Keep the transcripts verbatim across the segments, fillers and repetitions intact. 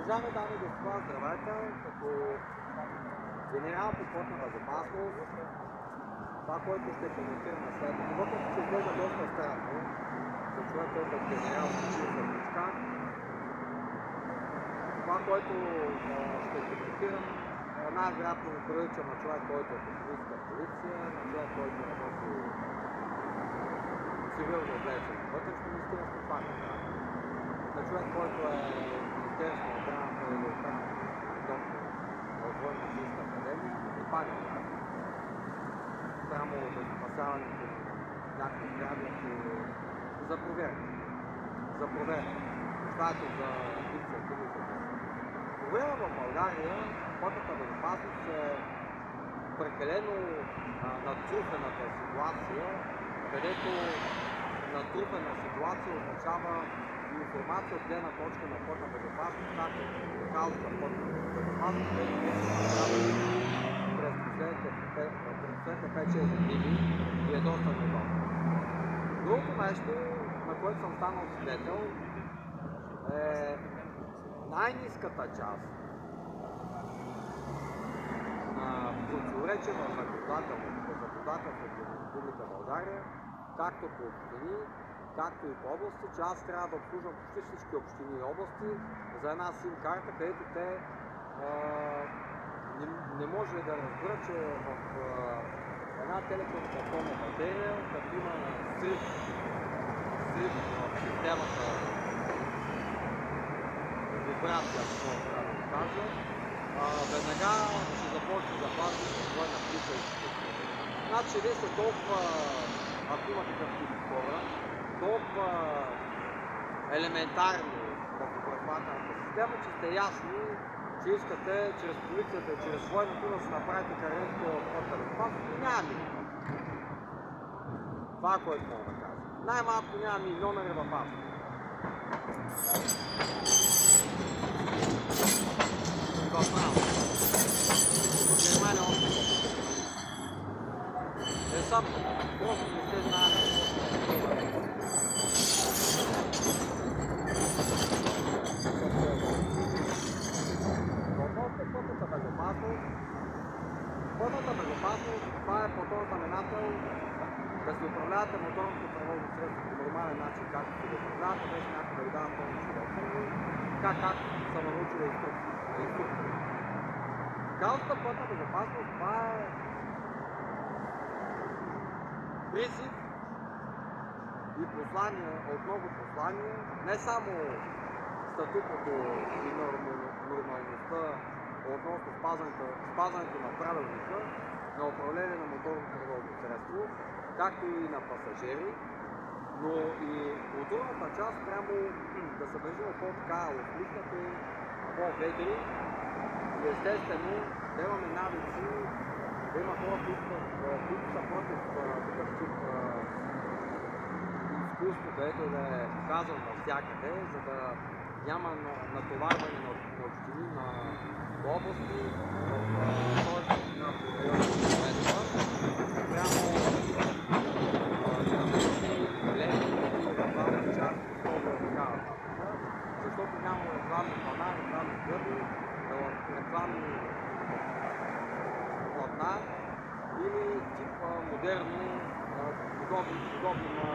Уважаеми дами и господа, здравейте! Като генерал по пътна безопасност, това, което ще коментираме след това, въпреки че изглежда доста странно, за човек, който е генерал с различка, това, което ще коментирам, най-вероятно прилича на човек, който е полицейска полиция, на човек, който работи цивилно облечен на вътрешно министерство, това не трябва. На човек, който е Министерство на отбраната или доктор от Военно-медицинска академия, и пак не трябва. Само за спасяването на някакви здравия за проверка. За проверка. Стато за дикцията или за това. Проблема в България, пътната безопасност е прекалено натрупената ситуация, където натрупена ситуация означава информация от гледна точка на пътна безопасност, както цялата пътна безопасност, което не се направи през последните пет-шест години и е доста неудобно. Другото нещо, на което съм станал свидетел, е най-ниската част на противоречие в законодателството в Република България, както по общини, както и по области, че аз трябва да обслужвам почти всички общини и области за една сим карта, където те а, не, не може да разберат, че в а, една телекомуникационна батерия, като има срив, срив в системата, вибрация, ако трябва да го кажа, а, веднага ще започне да плаща своя птица и птица. Значи вие сте толкова, ако има такъв тип хора, толкова елементарни в образователната система, че сте ясни, че искате чрез полицията и чрез военното да се направите кариерите от пътна безопасност, но няма милион. Това е което мога да кажа. Най-малко няма милионери в Австрия. В Франция. В Германия още по-добре. Не съм, просто не сте знаели какво е. Пътната безопасност. Пътната безопасност, това е по този знаменател да се управлявате моторното превозно средство по нормален начин, както се го управлявате, без някой да ви дава помощ да управлява, така както са научили инструкции. Цялата пътна безопасност, това е призив и послание, отново послание, не само статуквото и нормалността относно спазването, спазването на правилника на управление на моторното превозно средство, както и на пасажери, но и културната част прямо да се държим по-така усмихнати, по-ведри и естествено да имаме навици, да има хора, които са против такъв тип изкуство, където да е показван навсякъде, за да няма натоварване на общини, на области, в този на районните средства. Прямо леви и рекламни части, защото няма рекламни плана, рекламни гърби, рекламни платна или тип модерни, подобни, подобни на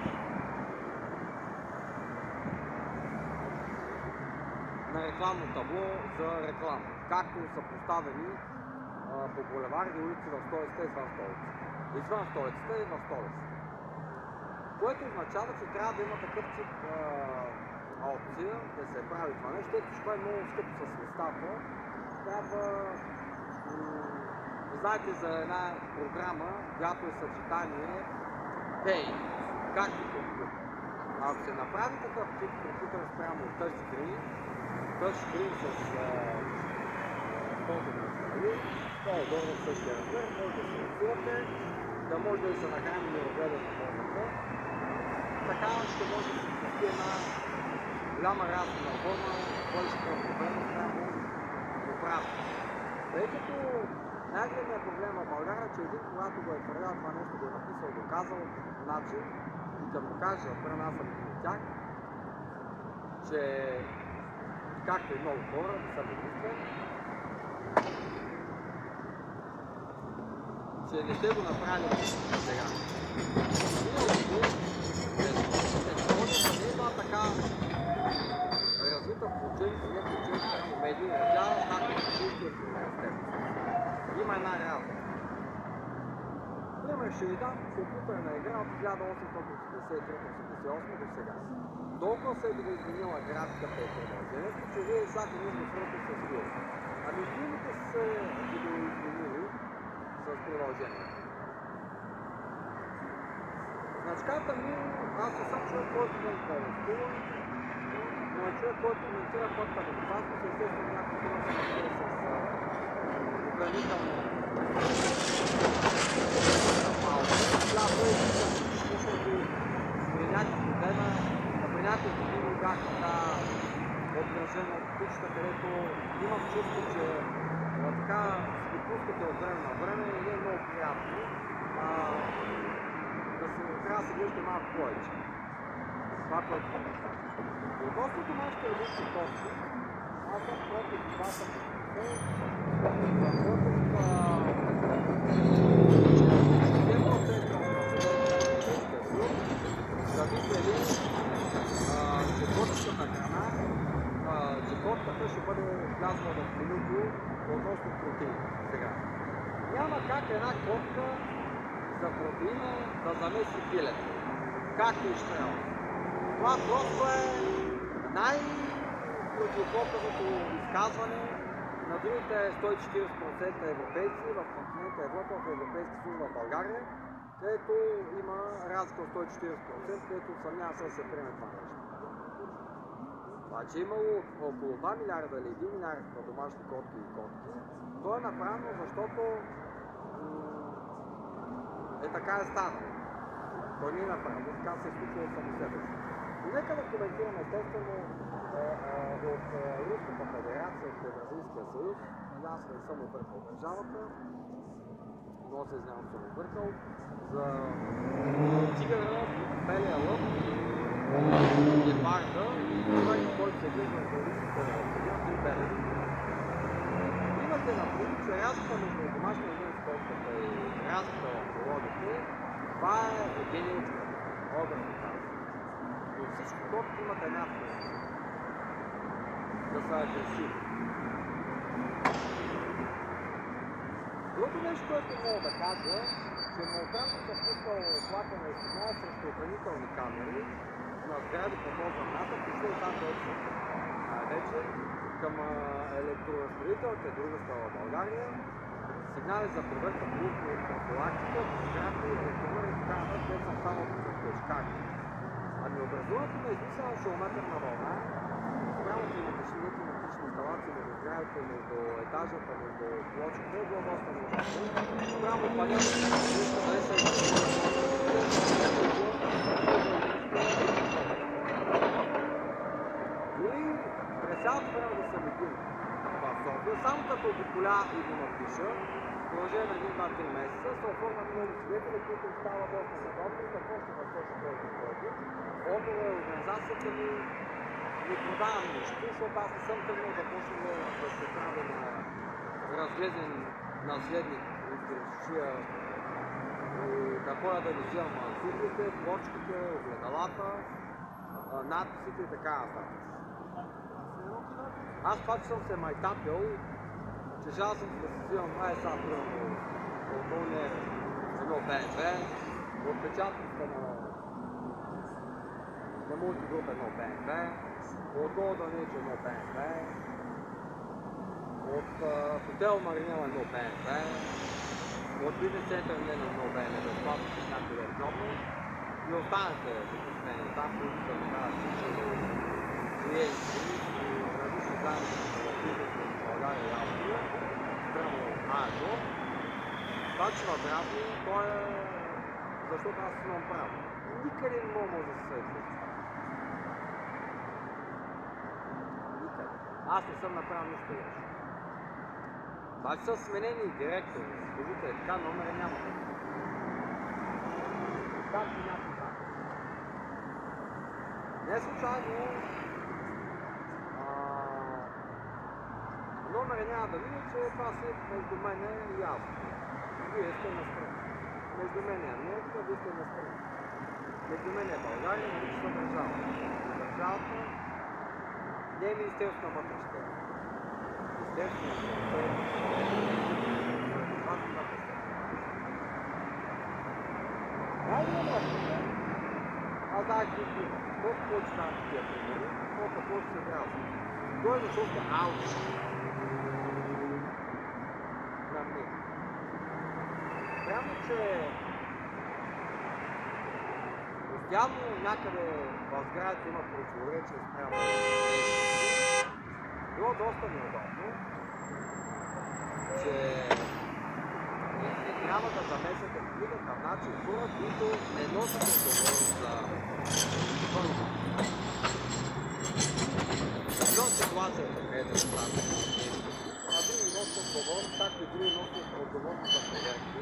на рекламно табло за реклама, както са поставени а, по булеварди и улици в столицата и извън столицата. Извън столицата и в столицата. Което означава, че трябва да има такъв тип а, опция да се прави това нещо, тъй като е много скъпо с листата. Трябва, знаете за една програма, която е съчетание Pay, както компютър. Ако се направи такъв тип компютър спрямо touchscreen, touchscreen с този на страни, това е долу в същия размер, може да се рисувате, да може да се нахрани и разгледа на формата. Така ще може да се спести една голяма различна форма, който ще е проблема спрямо поправка. Тъй като най-големият проблем в България, че един, когато го е твърдял това нещо, го е написал, доказал начин и да му каже, отбрана аз съм един от тях, че както и много хора, не съм единствен, че не сте го направили сега. Технологията не е била така развита в ученици, не в ученици, като медии, тя както в ученици в университет. Има една разлика. Пример ще ви дам компютърна игра от хиляда осемстотин осемдесет и трета осемдесет и осма до сега. Толкова се е изменила графиката и продължението, че вие всяка нужда сръка с вие. Ами филмите са ги изменили с продължението. Значи карта ми, аз не съм човек, който ме интересува, но е човек, който коментира пътта на безопасност, естествено някакво това се направи с огранително малко. Трябва да е защото при някакви дена, при някакви години бях така обгражен от кучета, където имам чувство, че така си пускате от време на време и не е много приятно. А, да се трябва да се глежда малко повече. Това, което съм направил. Относно домашните редукции точки, аз съм против това съм против да видели четвъртата храна, четвъртата ще бъде влязла в менюто относно протеин. Сега. Няма как една котка за протеина да замеси пилето. Както и ще трябва. Това просто е най-противоположното изказване на другите сто и четиридесет процента европейци в континента Европа, в Европейски съюз в България, където има разлика от сто и четиридесет процента, където съмнява се да се приеме това нещо. Значи имало около два милиарда или един милиард на домашни котки и котки. То е направено, защото е така е станало. Той не е направено, така се е случило само себе си. И нека да коментираме естествено от Руската федерация, от Евразийския съюз. Аз не съм объркал държавата, но се изнявам съм объркал. За тигъра, белия лъв, гепарда, човек, който се глежда в Руската федерация и белия. Имате например, че разлика между домашния един спортката и разлика в биологите, това е един човек. Образно казвам. Но всички котки имат една функция. Да са агресивни. Другото нещо, което мога да кажа, че многократно съм пускал плакане и сигнал срещу охранителни камери на сгради по по-земята, почти и там вече, вече към електроразпределителните дружества в България, сигнали за проверка по профилактика, фотографии, електромери и така нататък, където съм само по плечкари. Ами образуването на измислена шилометърна вълна, спрямо климатичните климатични инсталации между сградите, между етажата, между плочите, е било доста неудобно. Спрямо панелите на климатичните да се дори през цялото време да съм един в София, само като обиколя и го напиша, в продължение на един-два-три месеца, се оформят много свидетели, които става доста неудобно, какво ще насочи този който. Отдолу е организацията ми, не продавам нищо, защото аз не съм тръгнал да почвам да се прави на разглезен наследник от грешия и да ходя да ви взимам фиглите, плочките, огледалата, надписите и така нататък. Аз това, че съм се майтапил, че жал съм да си взимам ай сега примерно от ония едно Б М В, отпечатката на на мултигруп едно Б М В, от Golden Age едно Б М В, от хотел Маринел едно Б М В, от бизнес център едно Б М В, безплатно с някакви електронно и останете закъснени там, които са направят всички клиенти и различни заедно с бизнес в България и Австрия, прямо Аето. Това, че в Разни, то е защото аз имам право. Никъде не мога да се съди. Никъде. Аз не съм направил нищо лошо. Това, че са сменени директори, служители, така номера няма. Както някакви така. Не случайно номера няма да види, че това си между мен и аз. Вие сте настрани. Между мен е Америка, вие сте настрани. Между мен е България, и вие сте държава. Държавата не е Министерството на вътрешните работи. Министерството на вътрешните Дай да бъде. Аз знаех колко колко повече стават тия примери, колко повече се трябва. Той е защото е ауч. На мен. Прямо, че постоянно някъде в сградата има противоречие спрямо нещо. Било доста неудобно, че не, не трябва да замесвате по никакъв начин хора, които не носят отговорност за хората. Защо ситуацията е да стане? А други носят отговорност, както и други носят отговорност за проверки.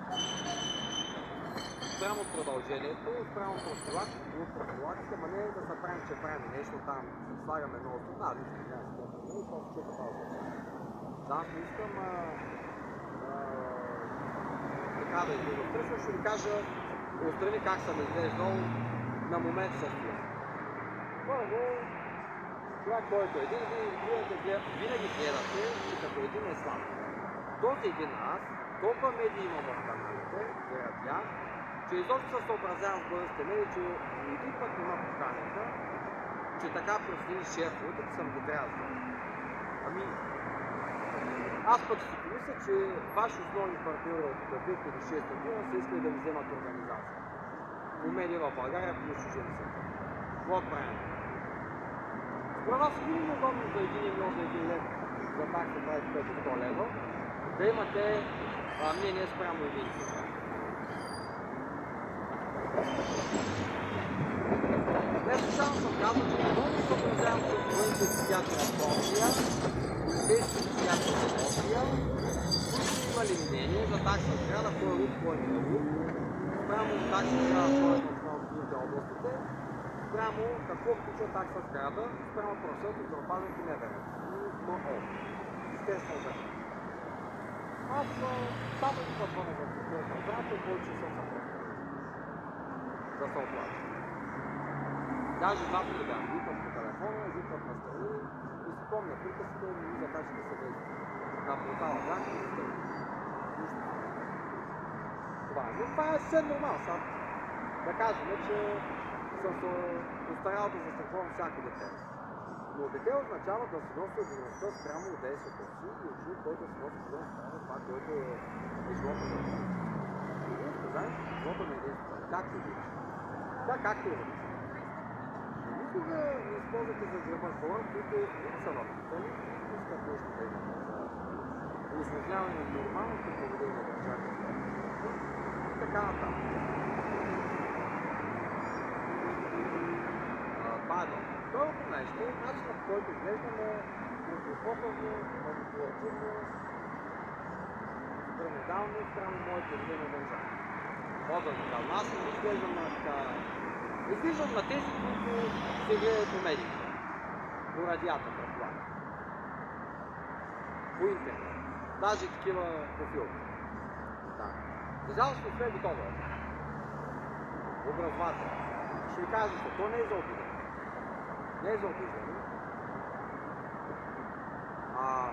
Спрямо продължението, спрямо профилактика, ма не да се правим, че правим нещо там, слагаме много журнали, няма скъпа, и после чука това означава. Аз не искам а, а, така да изглежда отстрани, ще ви кажа отстрани как съм изглеждал на момент състояние. Първо, човек, който е един, винаги гледате и като един е слаб. Този един аз, толкова медии имам в каналите, заради тях, че изобщо се съобразявам с българските медии, че един път има поканиха, че така проследили шефовете, като съм ги трябвал. Ами, аз пък си помисля, че ваши основни партньори от две хиляди и шеста година са искали да ви вземат организация. По медии в България, плюс чужени са. Какво правим? Според вас е винаги удобно за един милион за един лев, за такса двадесет и пет до сто лева, да имате а, мнение спрямо един. Не случайно съм казал, че много се съобразявам с военните психиатри на София, полицейски психиатри на София, които са имали мнение за такса сграда, кой е рук, кой не е рук, спрямо такса сграда, кой е на основните областите, спрямо какво включва такса сграда, спрямо правосъдието, здравеопазването и МВР. МО. Министерство на вътрешните. Аз само един път ходя в Министерство на вътрешните, който съм съпред. Да се оплача. Даже два пъти бях викам по телефона, викам настрани и си помня приказките и ми закача да се вежда. На портала бях и настрани. Това е. Но това е съвсем нормално. Сега да кажем, че съм се постарял да застраховам всяко дете. Но дете означава да се носи отговорността спрямо от действието си и ученик, който се носи отговорност спрямо това, което е живота на дете. И вие знаеш, живота на единството. Как се вижда? Да, както е. Никога не използвате за гръба хора, които нито са възпитани, нито искат нещо да имат за усложняване на нормалното поведение на държавите и така нататък. Това е добро. Второто нещо е начинът, по който изглеждаме противоположно, манипулативно, пирамидално спрямо моето поведение на държава. Мога да кажа, аз не изглеждам на така... Изглеждам на тези, които се гледат по медиите. По радиата, предполагам. По интернет. Даже такива по филми. Да. За жалост не сме готови. Образователно. Ще ви кажа, че то не е за обиждане. Не е за обиждане. А...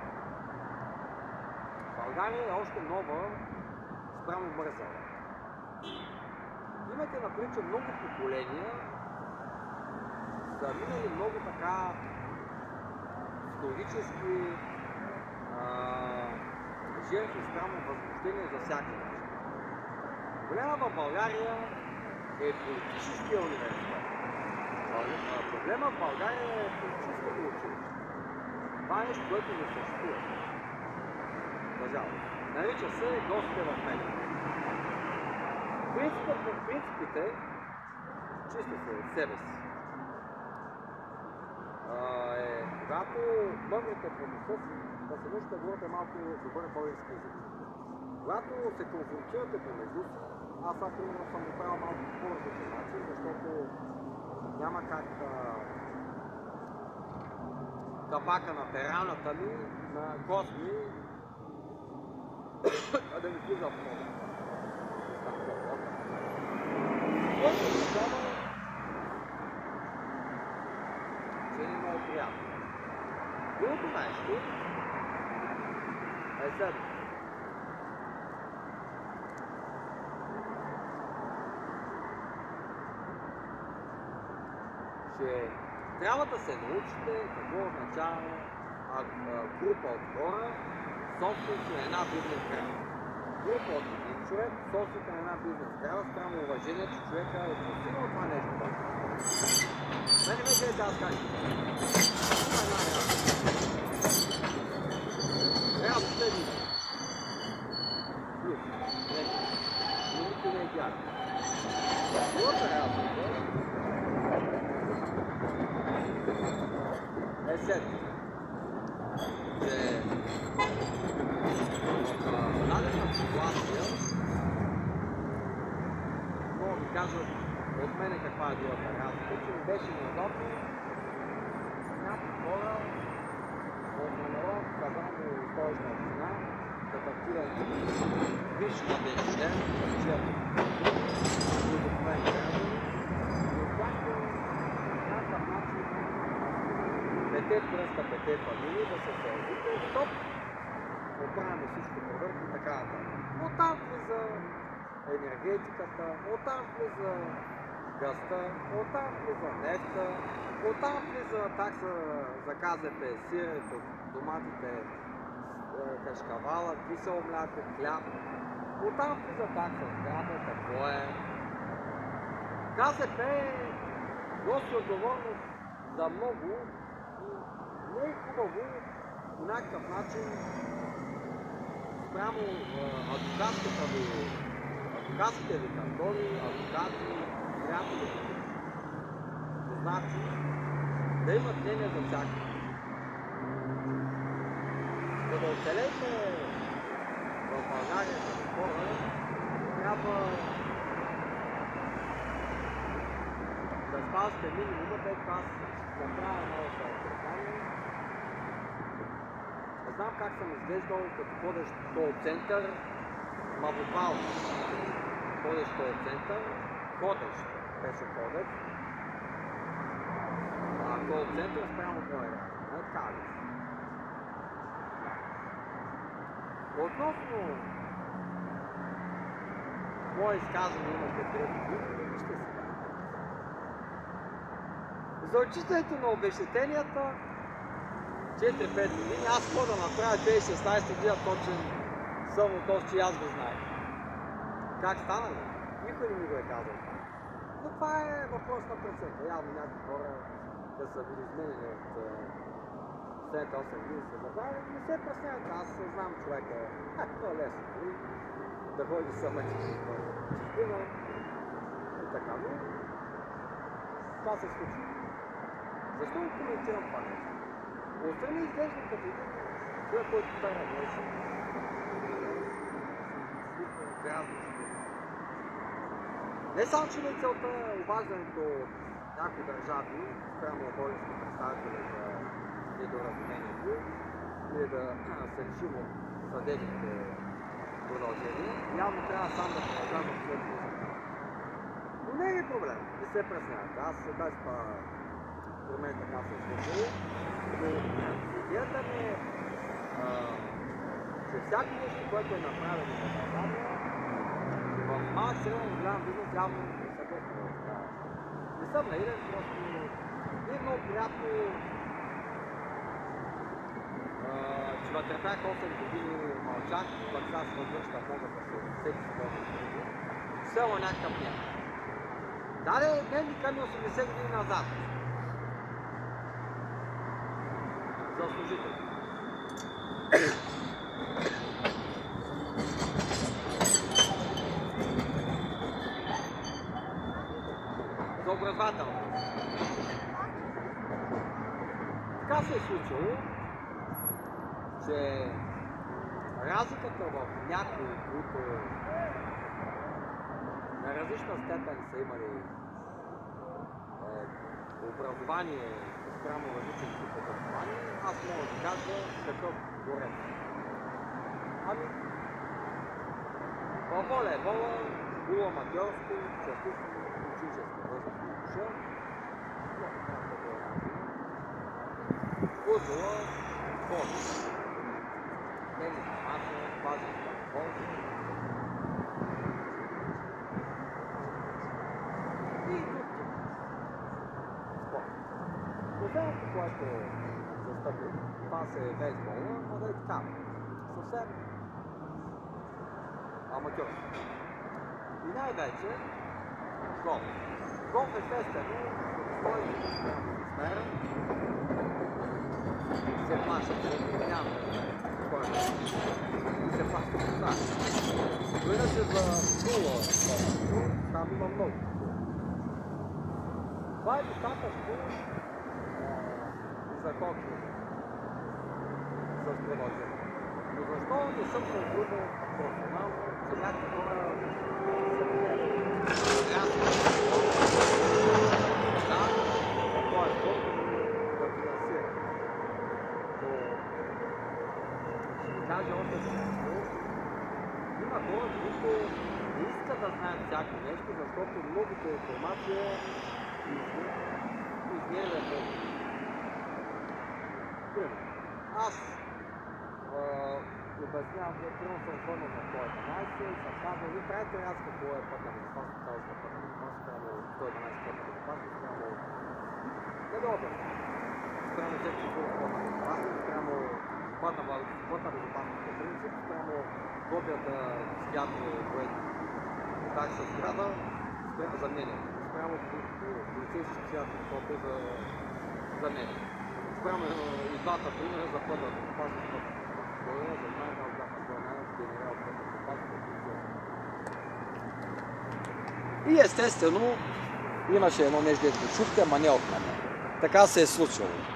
България е още нова спрямо мързала. Имате напред, че много поколения са минали много така психологически жертви спрямо възмущение за всяка нещо. Проблема в България е политическия университет. Проблема в България е политическото училище. Това е нещо, което не съществува. Съжалявам. Нарича се гостите в медиите. Принципът на принципите чисто се от себе си. А, е, когато мъмрите помисля си, да се научите да говорите малко добър български език. Когато се конфронтирате помежду си, аз аз примерно съм направил малко по-различен начин, защото няма как да... капака на пералната ми, на косми, а да ми влиза в много. Който означава, че не много приятно. Другото нещо е следното. Че трябва да се научите какво означава група от хора, собственици на една бизнес крава. Група от един човек, собственик на една бизнес крава, спрямо уважение, че човека е постигнал това нещо. Мене ме гледате аз как ще кажа. Това е една работа. Трябва да следи. Плюс. Нещо. Но никой не е идеален. Другата работа е следното. Че в дадена ситуация мога да кажа от мене каква е другата разлика, че ми беше неудобно някакви хора от Народното събрание и Столична община да тактират висши на ден ден, да чият и документи граждани и от тяхто някакъв начин пете пръста, пете фамилии, да се съедите, стоп, оправяме всичко проверки и така нататък. Оттам влиза енергетиката, оттам влиза газта, оттам влиза нефта, оттам влиза такса за КЗП, сирето, доматите, кашкавала, кисело мляко, хляб. Оттам влиза такса сграда, какво е. КЗП носи отговорност за много и не е хубаво по някакъв начин спрямо адвокатската ви, адвокатските ви кантори, адвокати, приятели, познати, да имат мнение за всяка. За да оцелете в България като хора, трябва да спазвате минимума, тъй като аз съм правил много съвършение. Не знам как съм изглеждал като ходещ кол-център, ма буквално. Ходещ кол-център, ходещ беше ходещ, а кол-център спрямо мой ряд. Не така ли? Относно мое изказване имате трети години, вижте сега. За отчитането на обезщетенията четири-пет години, аз какво да направя две хиляди и шестнадесета година точен самотост, че аз го знаех. Как стана ли? Никой не ми го е казал. Но това е въпрос на преценка. Явно някакви хора да са били изменени от последните осем години се забравили, не се пресняват. Аз знам човека. А, това е лесно. Да ходи самъчиш в чистина и така. Но това се случва. Защо го коментирам това нещо? Отстрани изглежда като един човек, който стара нещо. Не само, че не е целта обаждането от някои държави, спрямо български представители за недоразумението или да се решим от съдебните продължения, явно трябва сам да продължавам след това. Но не е проблем, не се преснявате. Аз без това в мен така се случва. Но идеята ми е, че всяко нещо, което е направено в България, в малък среден и голям бизнес явно не са точно да става. Не съм наивен, просто не е много приятно, че ме търпях осем години мълчах, пък сега се възвръща мога да се всеки спорно години. Село някакъв няма. Даде дневника ми осемдесет години назад. За служители. За образователно. Така се е случило, че разликата в някои, които на различна степен са имали е, образование, спрямо различни типа образование, аз мога да кажа какъв борец. Ами, във волейбола, полуаматьорски, частично ученическа възраст на душа, много кратко до една година. Футбола, спорт. Тенис на маса, плажен спорт. И друг тип спорт. Последното, което застъпих, това се е бейсбола, но да е така. Съвсем аматьорски. И най-вече голф. Голф естествено, той е размер, се плаща, няма кой е и се плаща. Да. Иначе за нула голф, там има много. Това е достатъчно за хокей с продължение. Но защо не съм се отрудил професионално за някакви хора са проблеми? Аз да, това е спорт да финансира. Но ще ви кажа още нещо. Има хора, които не искат да знаят всяко нещо, защото многото информация измерва много. Примерно, аз обяснявам, че примерно съм върнал на сто и единайсет и съм казал, ви правите разлика какво е път на безопасност, цялостна път на безопасност, спрямо сто и единайсет път на безопасност, спрямо недобър. Спрямо всеки друг път на безопасност, спрямо път на безопасност по принцип, спрямо копията с ядро, което так се сграда, спрямо за мнение. Спрямо полицейски святки копия за, за мнение. Спрямо и двата примера за път на безопасност, благодаря за внимание, аз бях Антонианов, генерал път на безопасност. И естествено имаше едно нещо, дето чухте, ама не от мен. Така се е случило.